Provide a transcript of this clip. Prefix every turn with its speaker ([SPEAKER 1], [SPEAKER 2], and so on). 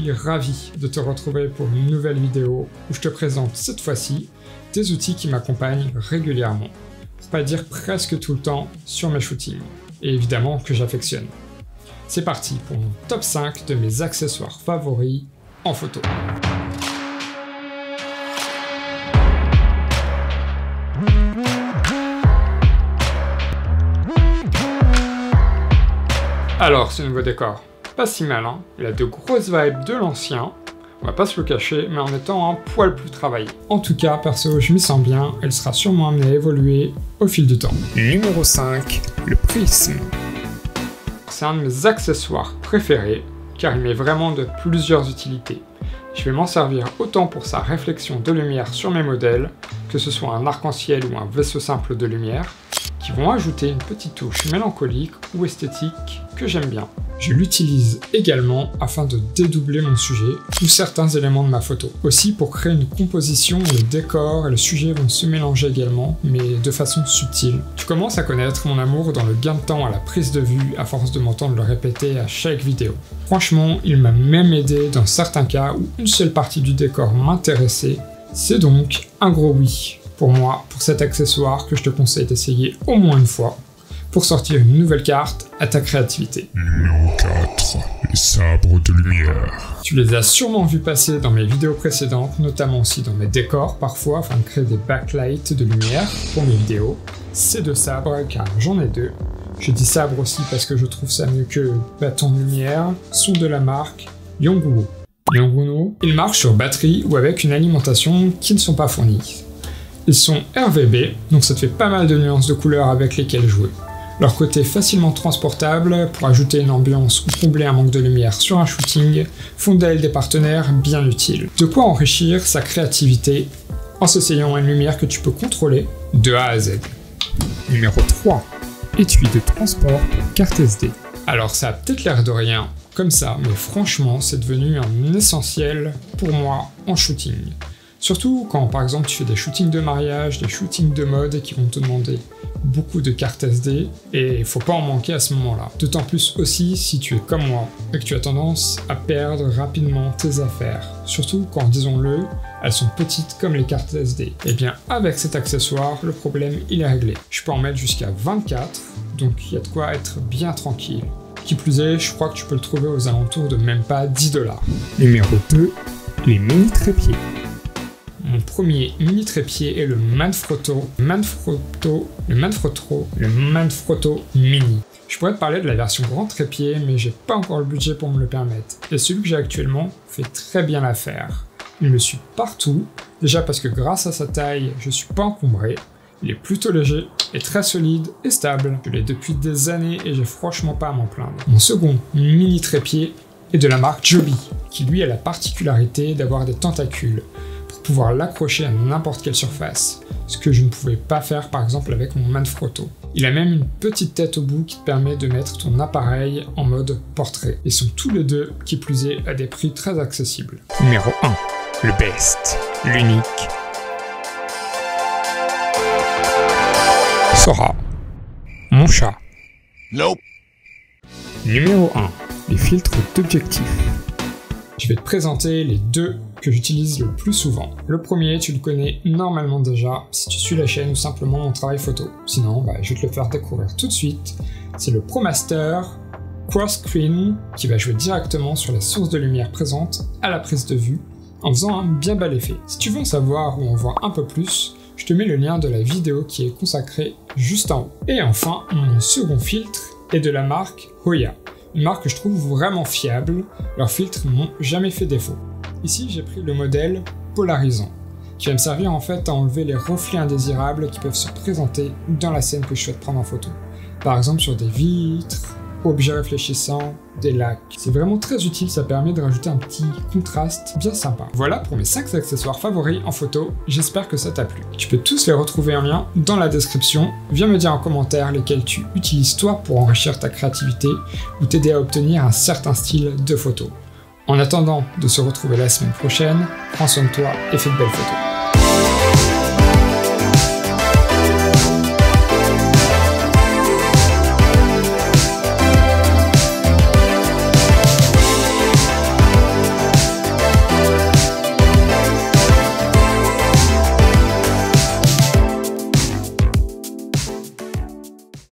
[SPEAKER 1] suis ravi de te retrouver pour une nouvelle vidéo où je te présente cette fois-ci des outils qui m'accompagnent régulièrement, pour pas dire presque tout le temps sur mes shootings, et évidemment que j'affectionne. C'est parti pour mon top 5 de mes accessoires favoris en photo. Alors ce nouveau décor, pas si mal hein, il a de grosses vibes de l'ancien, on va pas se le cacher, mais en étant un poil plus travaillé. En tout cas, perso, je m'y sens bien, elle sera sûrement amenée à évoluer au fil du temps. Numéro 5, le prisme. C'est un de mes accessoires préférés, car il met vraiment de plusieurs utilités. Je vais m'en servir autant pour sa réflexion de lumière sur mes modèles, que ce soit un arc-en-ciel ou un vaisseau simple de lumière, qui vont ajouter une petite touche mélancolique ou esthétique que j'aime bien. Je l'utilise également afin de dédoubler mon sujet ou certains éléments de ma photo. Aussi pour créer une composition où le décor et le sujet vont se mélanger également, mais de façon subtile. Tu commences à connaître mon amour dans le gain de temps à la prise de vue à force de m'entendre le répéter à chaque vidéo. Franchement, il m'a même aidé dans certains cas où une seule partie du décor m'intéressait. C'est donc un gros oui pour moi, pour cet accessoire que je te conseille d'essayer au moins une fois pour sortir une nouvelle carte à ta créativité.
[SPEAKER 2] Numéro 4, les sabres de lumière.
[SPEAKER 1] Tu les as sûrement vus passer dans mes vidéos précédentes, notamment aussi dans mes décors parfois, afin de créer des backlights de lumière pour mes vidéos. Ces deux sabres, car j'en ai deux. Je dis sabre aussi parce que je trouve ça mieux que bâton de lumière, sont de la marque Yongnuo. Yongnuo, ils marchent sur batterie ou avec une alimentation qui ne sont pas fournies. Ils sont RVB, donc ça te fait pas mal de nuances de couleurs avec lesquelles jouer. Leur côté facilement transportable pour ajouter une ambiance ou combler un manque de lumière sur un shooting font d'elle des partenaires bien utiles. De quoi enrichir sa créativité en s'essayant à une lumière que tu peux contrôler de A à Z. Numéro 3. Étui de transport pour carte SD. Alors ça a peut-être l'air de rien comme ça, mais franchement c'est devenu un essentiel pour moi en shooting. Surtout quand par exemple tu fais des shootings de mariage, des shootings de mode qui vont te demander beaucoup de cartes SD et il faut pas en manquer à ce moment-là. D'autant plus aussi si tu es comme moi et que tu as tendance à perdre rapidement tes affaires. Surtout quand, disons-le, elles sont petites comme les cartes SD. Et bien avec cet accessoire, le problème il est réglé. Je peux en mettre jusqu'à 24, donc il y a de quoi être bien tranquille. Qui plus est, je crois que tu peux le trouver aux alentours de même pas 10 $. Numéro 2, les mini trépieds. Mon premier mini trépied est le Manfrotto Mini. Je pourrais te parler de la version grand trépied, mais j'ai pas encore le budget pour me le permettre. Et celui que j'ai actuellement fait très bien l'affaire. Il me suit partout, déjà parce que grâce à sa taille, je suis pas encombré. Il est plutôt léger et très solide et stable. Je l'ai depuis des années et j'ai franchement pas à m'en plaindre. Mon second mini trépied est de la marque Joby, qui lui a la particularité d'avoir des tentacules, pouvoir l'accrocher à n'importe quelle surface, ce que je ne pouvais pas faire par exemple avec mon Manfrotto. Il a même une petite tête au bout qui te permet de mettre ton appareil en mode portrait. Ils sont tous les deux, qui plus est, à des prix très accessibles. Numéro 1, le best, l'unique. Sora, mon chat.
[SPEAKER 2] Nope.
[SPEAKER 1] Numéro 1, les filtres d'objectif. Je vais te présenter les deux que j'utilise le plus souvent. Le premier, tu le connais normalement déjà si tu suis la chaîne ou simplement mon travail photo. Sinon, je vais te le faire découvrir tout de suite. C'est le ProMaster Cross Screen qui va jouer directement sur les sources de lumière présentes à la prise de vue en faisant un bien bel effet. Si tu veux en savoir ou en voir un peu plus, je te mets le lien de la vidéo qui est consacrée juste en haut. Et enfin, mon second filtre est de la marque Hoya. Une marque que je trouve vraiment fiable, leurs filtres n'ont jamais fait défaut. Ici j'ai pris le modèle polarisant, qui va me servir en fait à enlever les reflets indésirables qui peuvent se présenter dans la scène que je souhaite prendre en photo. Par exemple sur des vitres, objets réfléchissants, des lacs. C'est vraiment très utile, ça permet de rajouter un petit contraste bien sympa. Voilà pour mes 5 accessoires favoris en photo, j'espère que ça t'a plu. Tu peux tous les retrouver en lien dans la description. Viens me dire en commentaire lesquels tu utilises toi pour enrichir ta créativité ou t'aider à obtenir un certain style de photo. En attendant de se retrouver la semaine prochaine, prends soin de toi et fais de belles photos.